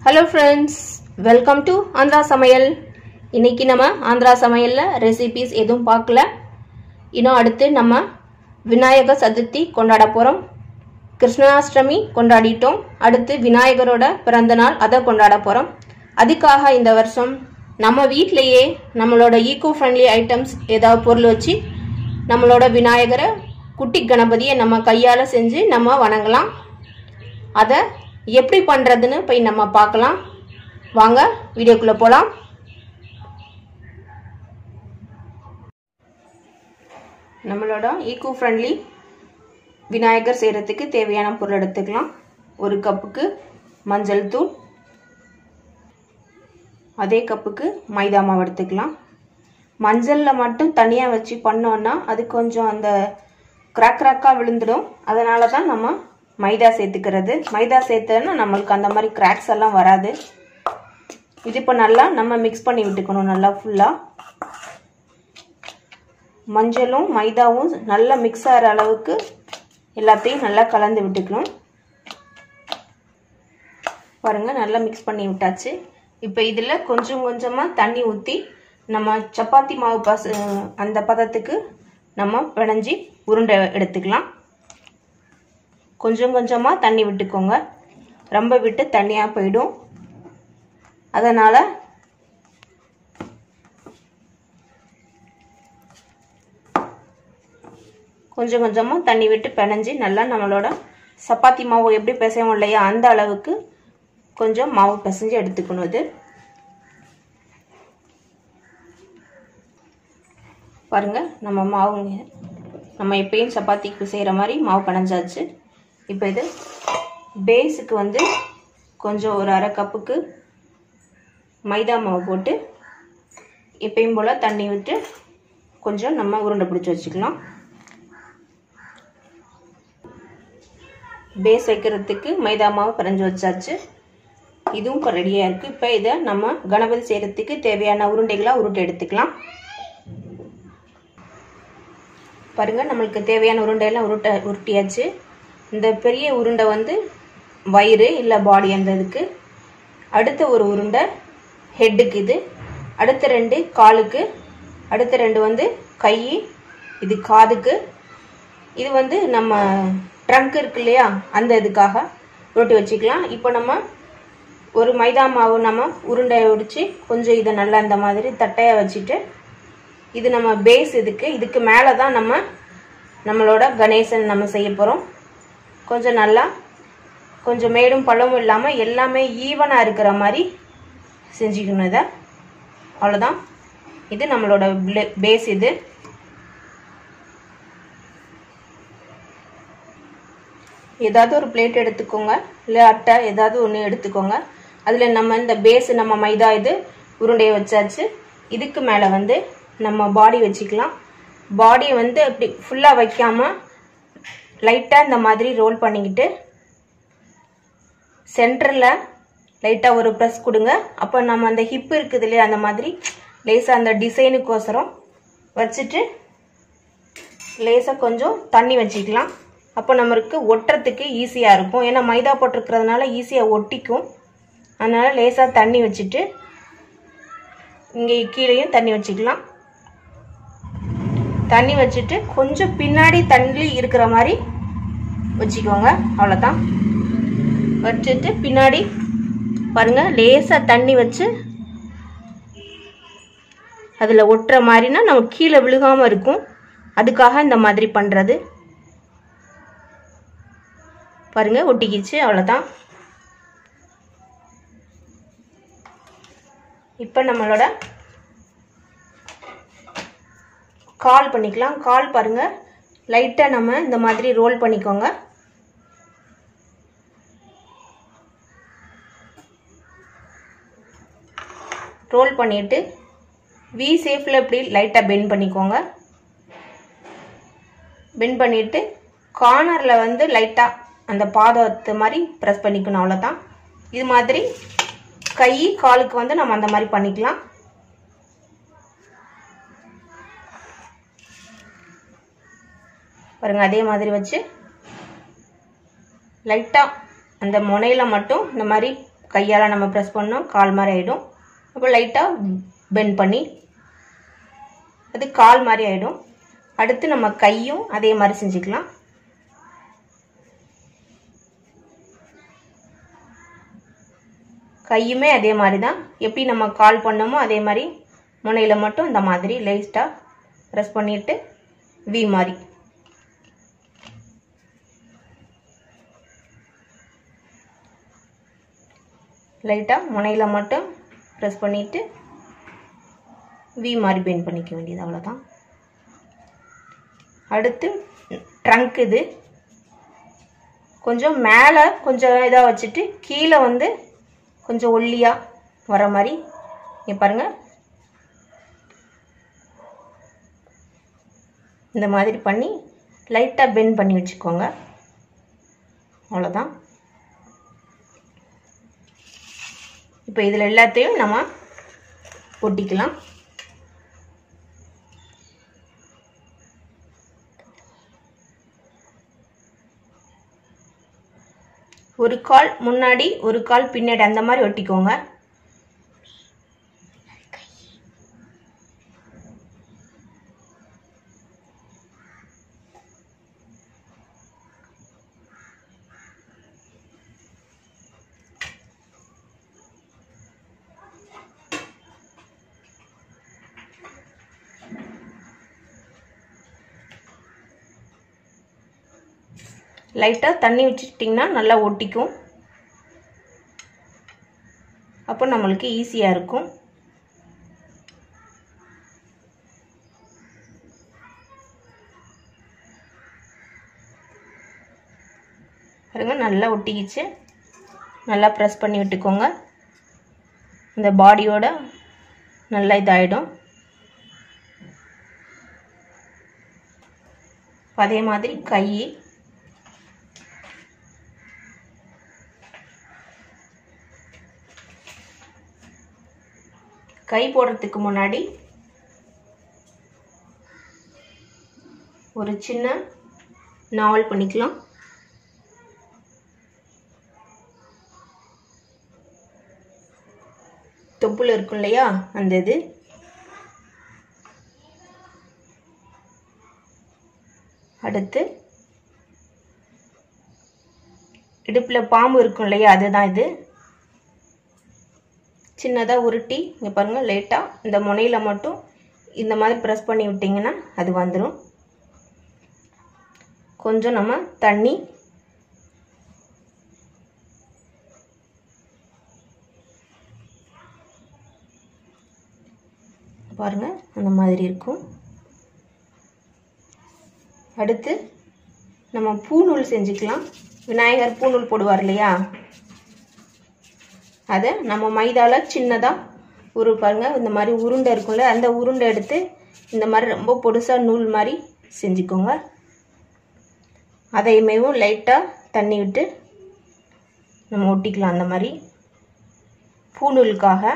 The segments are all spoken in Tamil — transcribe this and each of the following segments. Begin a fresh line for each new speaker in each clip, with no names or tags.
Hello friends, welcome to Andhra सமையல். இன்னைக்கு நம்ம ஆந்திரா சமையல்ல ரெசிபீஸ் எதுவும் பார்க்கல. இன்னும் அடுத்து நம்ம விநாயக சதுர்த்தி கொண்டாட போறோம். கிருஷ்ணாஷ்டமி கொண்டாடிட்டோம். அடுத்து விநாயகரோட பிறந்த நாள் அதை கொண்டாட போறோம். அதுக்காக இந்த வருஷம் நம்ம வீட்லயே நம்மளோட ஈகோ ஃப்ரெண்ட்லி ஐட்டம்ஸ் ஏதாவது பொருள் வச்சு நம்மளோட விநாயகரை குட்டி கணபதியை நம்ம கையால செஞ்சு நம்ம வணங்கலாம். அதை எப்படி பண்றதுன்னு போய் நம்ம பார்க்கலாம். வாங்க வீடியோக்குள்ள போலாம். நம்மளோட ஈகோ ஃப்ரெண்ட்லி விநாயகர் செய்யறதுக்கு தேவையான பொருள் எடுத்துக்கலாம். ஒரு கப்புக்கு மஞ்சள் தூள், அதே கப்புக்கு மைதா மாவு எடுத்துக்கலாம். மஞ்சள்ல மட்டும் தனியா வச்சு பண்ணோம்னா அது கொஞ்சம் அந்த கிராக்கா விழுந்துடும். அதனால தான் நம்ம மைதா சேர்த்துக்கிறது. மைதா சேர்த்தோன்னா நம்மளுக்கு அந்த மாதிரி கிராக்ஸ் எல்லாம் வராது. இது இப்போ நல்லா நம்ம மிக்ஸ் பண்ணி விட்டுக்கணும். நல்லா ஃபுல்லா மஞ்சளும் மைதாவும் நல்லா மிக்ஸ் ஆகிற அளவுக்கு எல்லாத்தையும் நல்லா கலந்து விட்டுக்கணும். பாருங்க, நல்லா மிக்ஸ் பண்ணி விட்டாச்சு. இப்போ இதில் கொஞ்சம் கொஞ்சமாக தண்ணி ஊற்றி நம்ம சப்பாத்தி மாவு அந்த பதத்துக்கு நம்ம பிணைஞ்சி உருண்டை எடுத்துக்கலாம். கொஞ்சம் கொஞ்சமாக தண்ணி விட்டுக்கோங்க, ரொம்ப விட்டு தண்ணியாக போயிடும். அதனால் கொஞ்சம் கொஞ்சமாக தண்ணி விட்டு பிணைஞ்சி நல்லா நம்மளோட சப்பாத்தி மாவு எப்படி பிசைவோம் இல்லையா, அந்த அளவுக்கு கொஞ்சம் மாவு பிசைஞ்சு எடுத்துக்கணும். இது பாருங்க, நம்ம எப்பயும் சப்பாத்திக்கு செய்கிற மாதிரி மாவு பிணைஞ்சாச்சு. இப்போ இது பேஸுக்கு கொஞ்சம் ஒரு அரை கப்புக்கு மைதா மாவு போட்டு எப்பயும் போல் தண்ணி விட்டு கொஞ்சம் நம்ம உருண்டை பிடிச்சி வச்சுக்கலாம். பேஸ் வைக்கிறதுக்கு மைதா மாவு பிணைஞ்சு வச்சாச்சு. இதுவும் இப்போ ரெடியாக இருக்குது. இப்போ இதை நம்ம கணபதி செய்கிறதுக்கு தேவையான உருண்டைகளாக உருட்டை எடுத்துக்கலாம். பாருங்கள், நம்மளுக்கு தேவையான உருண்டையெல்லாம் உருட்டியாச்சு. இந்த பெரிய உருண்டை வயிறு இல்லை பாடி அந்த இதுக்கு, அடுத்த ஒரு உருண்டை ஹெட்டுக்கு, இது அடுத்த ரெண்டு காலுக்கு, அடுத்த ரெண்டு கை, இது காதுக்கு, இது நம்ம ட்ரங்க் இருக்கு இல்லையா அந்த இதுக்காக உருட்டி வச்சுக்கலாம். இப்போ நம்ம ஒரு மைதா மாவு நம்ம உருண்டையை உடிச்சு கொஞ்சம் இதை நல்லா இந்த மாதிரி தட்டையாக வச்சுட்டு, இது நம்ம பேஸ் இதுக்கு மேலே தான் நம்மளோட கணேசன் நம்ம செய்ய போகிறோம். கொஞ்சம் மேடும் பள்ளமும் இல்லாமல் எல்லாமே ஈவனாக இருக்கிற மாதிரி செஞ்சுக்கணும். இதை அவ்வளோதான். இது நம்மளோட பேஸ். இது ஏதாவது ஒரு பிளேட் எடுத்துக்கோங்க, இல்லை அட்டை ஏதாவது ஒன்று எடுத்துக்கோங்க. அதில் நம்ம இந்த பேஸ் நம்ம மைதா இது உருண்டையை வச்சாச்சு. இதுக்கு மேலே நம்ம பாடி வச்சுக்கலாம். பாடியை அப்படி ஃபுல்லாக வைக்காமல் லைட்டாக இந்த மாதிரி ரோல் பண்ணிக்கிட்டு சென்டரில் லைட்டாக ஒரு ப்ரெஸ் கொடுங்க. அப்போ நம்ம அந்த ஹிப் இருக்குது இல்லையா, அந்த மாதிரி லேசாக அந்த டிசைனுக்கோசரம் வச்சுட்டு லேசாக கொஞ்சம் தண்ணி வச்சுக்கலாம். அப்போ நம்மளுக்கு ஒட்டுறதுக்கு ஈஸியாக இருக்கும். ஏன்னா மைதா போட்டிருக்கிறதுனால ஈஸியாக ஒட்டிக்கும். அதனால் லேசாக தண்ணி வச்சுட்டு இங்கே கீழேயும் தண்ணி வச்சுக்கலாம். தண்ணி வச்சுட்டு கொஞ்சம் பின்னாடி தண்ணி இருக்கிற மாதிரி வச்சுக்கோங்க. அவ்வளோதான். வச்சுட்டு பின்னாடி பாருங்க, லேசாக தண்ணி வச்சு அதில் ஒட்டுற மாதிரினா நம்ம கீழே விழுகாமல் இருக்கும். அதுக்காக இந்த மாதிரி பண்ணுறது. பாருங்க, ஒட்டிக்கிச்சு. அவ்வளோதான். இப்போ நம்மளோட கால் பண்ணிக்கலாம். கால் பாருங்க, லைட்டாக நம்ம இந்த மாதிரி ரோல் பண்ணிக்கோங்க. ரோல் பண்ணிட்டு வி ஷேப்பில் இப்படி லைட்டாக பெண்ட் பண்ணிக்கோங்க. பெண்ட் பண்ணிட்டு கார்னரில் லைட்டாக அந்த பாதத்து மாதிரி ப்ரெஸ் பண்ணிக்கணும். அவ்வளோதான். இது மாதிரி கை காலுக்கு நம்ம அந்த மாதிரி பண்ணிக்கலாம். பாருங்க, அதே மாதிரி வச்சு லைட்டாக அந்த முனையில மட்டும் இந்த மாதிரி கையால் நம்ம ப்ரெஸ் பண்ணோம் கால் மாதிரி ஆகிடும். அப்போ லைட்டாக பெண்ட் பண்ணி அது கால் மாதிரி ஆகிடும். அடுத்து நம்ம கையும் அதே மாதிரி செஞ்சுக்கலாம். கையுமே அதே மாதிரி தான், எப்படி நம்ம கால் பண்ணோமோ அதே மாதிரி முனையில் மட்டும் இந்த மாதிரி லைட்டாக ப்ரெஸ் பண்ணிவிட்டு வி மாதிரி லைட்டாக முனையில் மட்டும் ப்ரெஸ் பண்ணிவிட்டு வி மாதிரி பெண்ட் பண்ணிக்க வேண்டியது, அவ்வளோதான். அடுத்து ட்ரங்க். இது கொஞ்சம் மேலே கொஞ்சம் இதாக வச்சுட்டு கீழே வந்து கொஞ்சம் ஒல்லியாக வர மாதிரி இங்கே பாருங்கள், இந்த மாதிரி பண்ணி லைட்டாக பெண்ட் பண்ணி வச்சுக்கோங்க, அவ்வளோதான். இப்போ இதில் எல்லாத்தையும் நம்ம ஒட்டிக்கலாம். ஒரு கால் முன்னாடி ஒரு கால் பின்னாடி அந்த மாதிரி ஒட்டிக்கோங்க. லைட்டாக தண்ணி வச்சுட்டிங்கன்னா நல்லா ஒட்டிக்கும், அப்போ நம்மளுக்கு ஈஸியாக இருக்கும். பாருங்க நல்லா ஒட்டிக்கிச்சு. நல்லா ப்ரெஸ் பண்ணி விட்டுக்கோங்க, இந்த பாடியோட நல்லா இதாகிடும். அதே மாதிரி கை போடுறதுக்கு முன்னாடி ஒரு சின்ன நாவல் பண்ணிக்கலாம். தொப்புள் இருக்கும் இல்லையா அந்த இது. அடுத்து இடுப்பில் பாம்பு இருக்கும் இல்லையா அதுதான் இது. சின்னதாக உருட்டி இங்கே பாருங்கள், லைட்டாக இந்த முனையில் மட்டும் இந்த மாதிரி ப்ரெஸ் பண்ணி விட்டிங்கன்னா அது வந்துடும். கொஞ்சம் நம்ம தண்ணி பாருங்கள் அந்த மாதிரி இருக்கும். அடுத்து நம்ம பூநூல் செஞ்சுக்கலாம். விநாயகர் பூநூல் போடுவார் இல்லையா, அதை நம்ம மைதாவில் சின்னதாக பாருங்க இந்த மாதிரி உருண்டை இருக்கும்ல, அந்த உருண்டை எடுத்து இந்த மாதிரி ரொம்ப பொடுசாக நூல் மாதிரி செஞ்சுக்கோங்க. அதையுமேவும் லைட்டாக தண்ணி விட்டு நம்ம ஒட்டிக்கலாம் அந்த மாதிரி பூநூலுக்காக.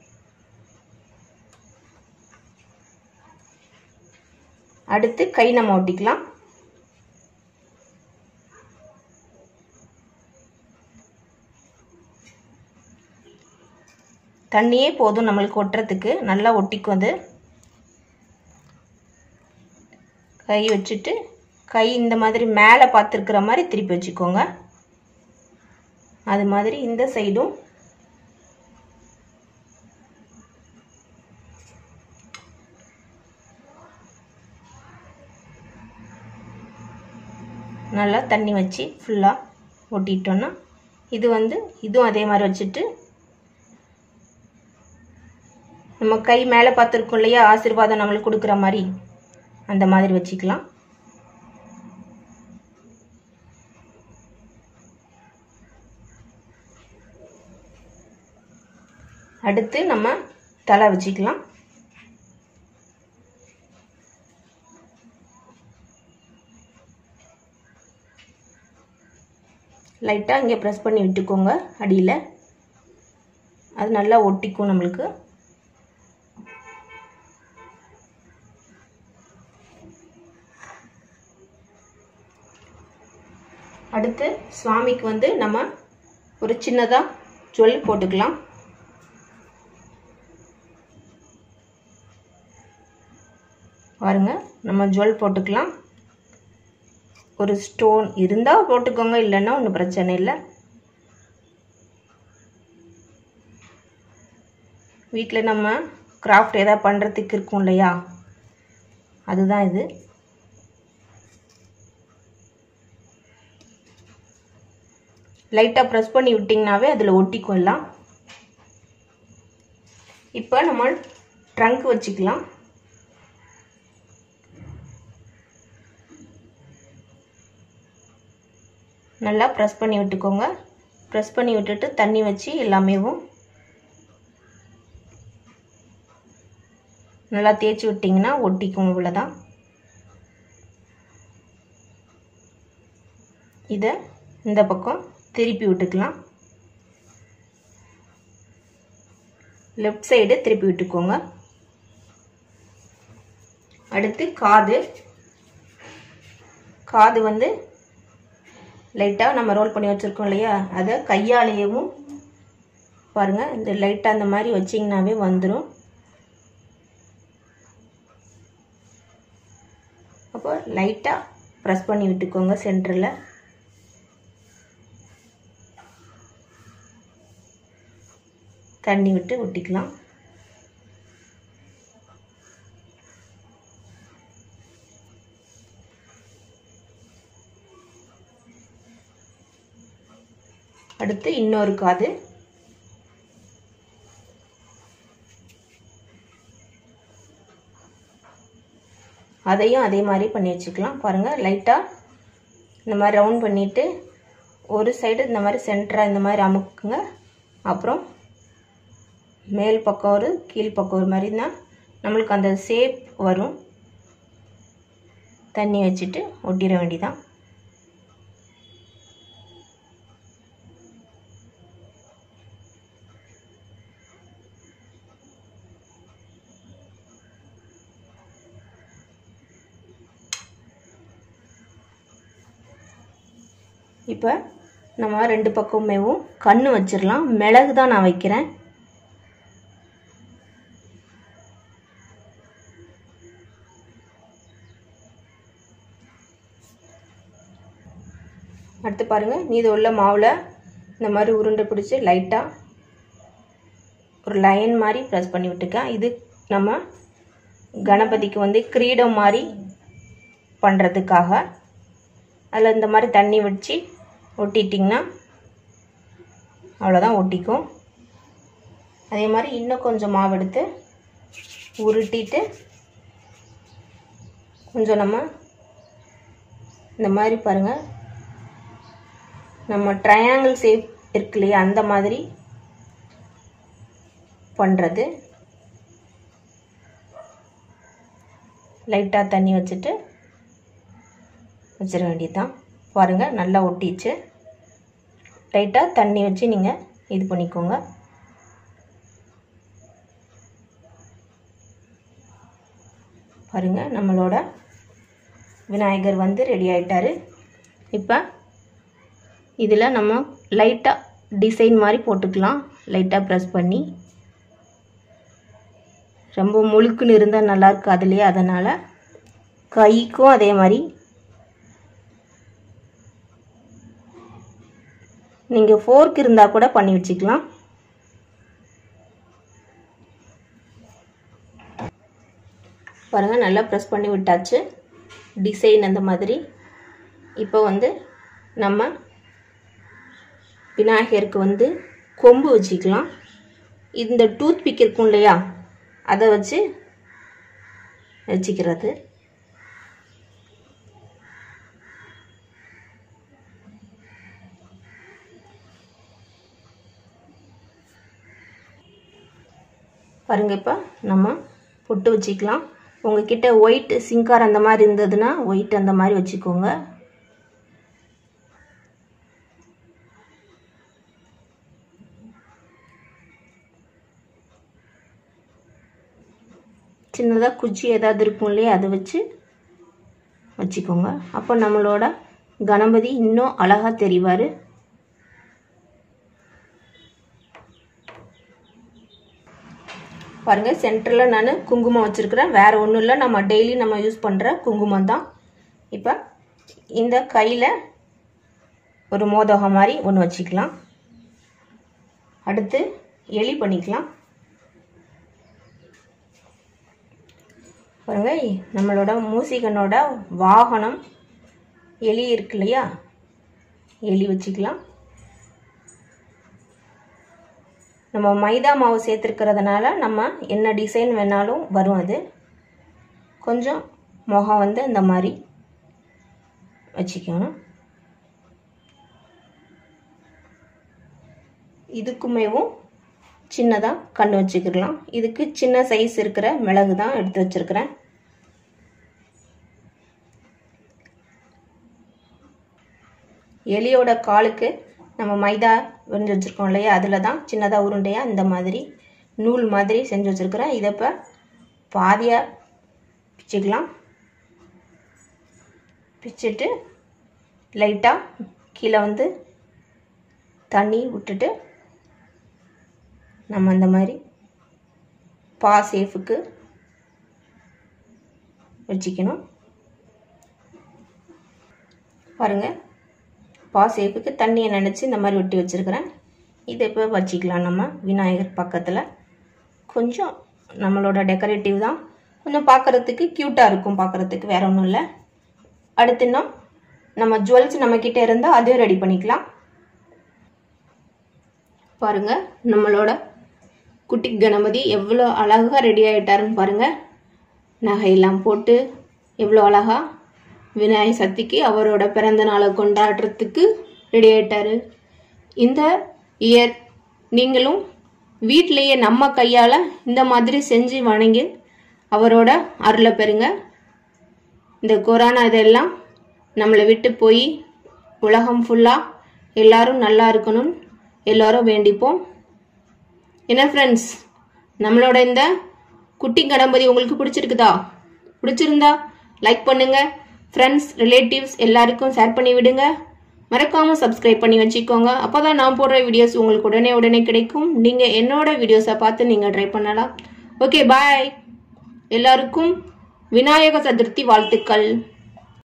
அடுத்து கை நம்ம ஒட்டிக்கலாம். தண்ணியே போதும் நம்மளுக்கு ஒட்டுறதுக்கு, நல்லா ஒட்டிக்கும் அது. கை வச்சுட்டு கை இந்த மாதிரி மேலே பார்த்துருக்கிற மாதிரி திருப்பி வச்சுக்கோங்க. அது மாதிரி இந்த சைடும் நல்லா தண்ணி வச்சு ஃபுல்லாக ஒட்டிட்டோன்னா இது வந்து இதுவும் அதே மாதிரி வச்சுட்டு நம்ம கை மேலே பார்த்துருக்கோம் இல்லையா ஆசீர்வாதம் நம்மளுக்கு கொடுக்குற மாதிரி அந்த மாதிரி வச்சுக்கலாம். அடுத்து நம்ம தலை வச்சுக்கலாம். லைட்டாக இங்கே ப்ரெஸ் பண்ணி விட்டுக்கோங்க அடியில், அது நல்லா ஒட்டிக்கும் நம்மளுக்கு. அடுத்து சுவாமிக்கு வந்து நம்ம ஒரு சின்னதாக ஜுவல் போட்டுக்கலாம். பாருங்க, நம்ம ஜுவல் போட்டுக்கலாம். ஒரு ஸ்டோன் இருந்தால் போட்டுக்கோங்க, இல்லைன்னா ஒன்றும் பிரச்சனை இல்லை. வீட்டில் நம்ம கிராஃப்ட் ஏதாவது பண்ணுறதுக்கு இருக்கும் இல்லையா, அதுதான் இது. லைட்டாக ப்ரெஸ் பண்ணி விட்டிங்கனாவே அதில் ஒட்டிக்கும் எல்லாம். இப்போ நம்ம ட்ரங்க் வச்சுக்கலாம். நல்லா ப்ரெஸ் பண்ணி விட்டுக்கோங்க. ப்ரெஸ் பண்ணி விட்டுட்டு தண்ணி வச்சு எல்லாமேவும் நல்லா தேய்ச்சி விட்டிங்கன்னா ஒட்டிக்கும். இவ்வளோதான். இதை இந்த பக்கம் திருப்பி விட்டுக்கலாம். லெஃப்ட் சைடு திருப்பி விட்டுக்கோங்க. அடுத்து காது வந்து லைட்டாக நம்ம ரோல் பண்ணி வச்சுருக்கோம் இல்லையா, அதை கையாலேயும் பாருங்கள், இந்த லைட்டாக அந்த மாதிரி வச்சிங்கனாவே வந்துடும். அப்போ லைட்டாக ப்ரெஸ் பண்ணி விட்டுக்கோங்க சென்டரில். தண்ணி விட்டு ஒட்டிக்கலாம். அடுத்து இன்னொரு காது. அதையும் அதே மாதிரி பண்ணி வச்சுக்கலாம். பாருங்கள், லைட்டாக இந்த மாதிரி ரவுண்ட் பண்ணிவிட்டு ஒரு சைடு இந்த மாதிரி சென்டராக இந்த மாதிரி அமுக்குங்க. அப்புறம் மேல் பக்கம் ஒரு கீழ் பக்கம் ஒரு மாதிரி தான் நம்மளுக்கு அந்த ஷேப் வரும். தண்ணி வச்சுட்டு ஒட்டிட வேண்டியதான். இப்போ நம்ம ரெண்டு பக்கமேவும் கண்ணு வச்சிடலாம். மிளகு தான் நான் வைக்கிறேன். அடுத்து பாருங்கள், மீது உள்ள மாவில் இந்த மாதிரி உருண்டை பிடிச்சி லைட்டாக ஒரு லைன் மாதிரி ப்ரெஸ் பண்ணி விட்டுக்கேன். இது நம்ம கணபதிக்கு வந்து கிரீடம் மாதிரி பண்ணுறதுக்காக. அதில் இந்த மாதிரி தண்ணி வச்சு ஒட்டிட்டிங்கன்னா அவ்வளோதான், ஒட்டிக்கும். அதே மாதிரி இன்னும் கொஞ்சம் மாவு எடுத்து உருட்டிட்டு கொஞ்சம் நம்ம இந்த மாதிரி பாருங்கள், நம்ம ட்ரையாங்கிள் ஷேப் இருக்கு இல்லையா, அந்த மாதிரி பண்ணுறது. லைட்டாக தண்ணி வச்சுட்டு வச்சிட வேண்டியதுதான். பாருங்கள், நல்லா ஒட்டிச்சு. லைட்டாக தண்ணி வச்சு நீங்கள் இது பண்ணிக்கோங்க. பாருங்கள், நம்மளோட விநாயகர் வந்து ரெடி ஆயிட்டாரு. இப்போ இதில் நம்ம லைட்டாக டிசைன் மாதிரி போட்டுக்கலாம். லைட்டாக ப்ரெஸ் பண்ணி, ரொம்ப முழுக்குன்னு இருந்தால் நல்லா இருக்காது இல்லையா, அதனால் கைக்கும் அதே மாதிரி நீங்கள் ஃபோர்க் இருந்தால் கூட பண்ணி வச்சுக்கலாம். பாருங்கள், நல்லா ப்ரெஸ் பண்ணி விட்டாச்சு டிசைன் அந்த மாதிரி. இப்போ வந்து நம்ம விநாயகருக்கு வந்து கொம்பு வச்சுக்கலாம். இந்த டூத் பிக் இருக்கும் இல்லையா, அதை வச்சு வச்சுக்கிறது. பாருங்க, இப்போ நம்ம பொட்டு வச்சுக்கலாம். உங்ககிட்ட ஒயிட் சிங்கார் அந்த மாதிரி இருந்ததுன்னா ஒயிட் அந்த மாதிரி வச்சுக்கோங்க. சின்னதாக குச்சி ஏதாவது இருக்கும் இல்லையா, அதை வச்சுக்கோங்க. அப்போ நம்மளோட கணபதி இன்னும் அழகாக தெரிவார். பாருங்க சென்டரில் நான் குங்குமம் வச்சுருக்கிறேன். வேறு ஒன்றும் இல்லை, நம்ம டெய்லி நம்ம யூஸ் பண்ணுற குங்குமம் தான். இப்போ இந்த கையில் ஒரு மோதகம் மாதிரி ஒன்று வச்சுக்கலாம். அடுத்து எலி பண்ணிக்கலாம். பாருங்க நம்மளோட மூசிகனோட வாகனம் எலி இருக்கு இல்லையா, எலி வச்சுக்கலாம். நம்ம மைதா மாவு சேர்த்துருக்கிறதுனால நம்ம என்ன டிசைன் வேணாலும் வரும். அது கொஞ்சம் முகம் வந்து இந்த மாதிரி வச்சுக்கணும். இதுக்குமேவும் சின்னதாக கண் வச்சுக்கலாம். இதுக்கு சின்ன சைஸ் இருக்கிற மிளகு தான் எடுத்து வச்சிருக்கிறேன். எலியோட காலுக்கு நம்ம மைதா வரைஞ்சி வச்சுருக்கோம் இல்லையா, அதில் தான் சின்னதாக உருண்டையாக இந்த மாதிரி நூல் மாதிரி செஞ்சு வச்சுருக்கிறேன். இதை இப்போ பாதியாக பிச்சுக்கலாம். பிச்சுட்டு லைட்டாக கீழே வந்து தண்ணி விட்டுட்டு நம்ம இந்த மாதிரி பா சேஃபுக்கு வச்சுக்கணும். பாருங்கள் பா சேஃபுக்கு தண்ணியை நினச்சி இந்த மாதிரி ஒட்டி வச்சுருக்கிறேன். இதை இப்போ வச்சுக்கலாம் நம்ம விநாயகர் பக்கத்தில். கொஞ்சம் நம்மளோட டெக்கரேட்டிவ் தான், கொஞ்சம் பார்க்குறதுக்கு க்யூட்டாக இருக்கும், பார்க்குறதுக்கு வேற ஒன்றும் இல்லை. அடுத்து இன்னும் நம்ம ஜுவல்ஸ் நம்மக்கிட்ட இருந்தால் அதையும் ரெடி பண்ணிக்கலாம். பாருங்கள் நம்மளோட குட்டி கணபதி எவ்வளோ அழகாக ரெடி ஆகிட்டாருன்னு பாருங்கள். நகையெல்லாம் போட்டு எவ்வளோ அழகாக விநாயகர் சதுர்த்திக்கு அவரோட பிறந்த நாளை கொண்டாடுறதுக்கு ரெடி ஆகிட்டாரு. இந்த இயர் நீங்களும் வீட்டிலேயே நம்ம கையால் இந்த மாதிரி செஞ்சு வணங்கி அவரோட அருளை பெறுங்க. இந்த கொரோனா இதெல்லாம் நம்மளை விட்டு போய் உலகம் ஃபுல்லாக எல்லாரும் நல்லா இருக்கணும்னு எல்லாரும் வேண்டிப்போம். என்ன ஃப்ரெண்ட்ஸ், நம்மளோட இந்த குட்டி கணபதி உங்களுக்கு பிடிச்சிருக்குதா? பிடிச்சிருந்தா லைக் பண்ணுங்கள். ஃப்ரெண்ட்ஸ் ரிலேட்டிவ்ஸ் எல்லாருக்கும் ஷேர் பண்ணி விடுங்க. மறக்காமல் சப்ஸ்கிரைப் பண்ணி வச்சுக்கோங்க. அப்போ தான் நான் போடுற வீடியோஸ் உங்களுக்கு உடனே கிடைக்கும். நீங்கள் என்னோட வீடியோஸை பார்த்து நீங்கள் ட்ரை பண்ணலாம். Okay bye. எல்லாருக்கும் விநாயக சதுர்த்தி வாழ்த்துக்கள்.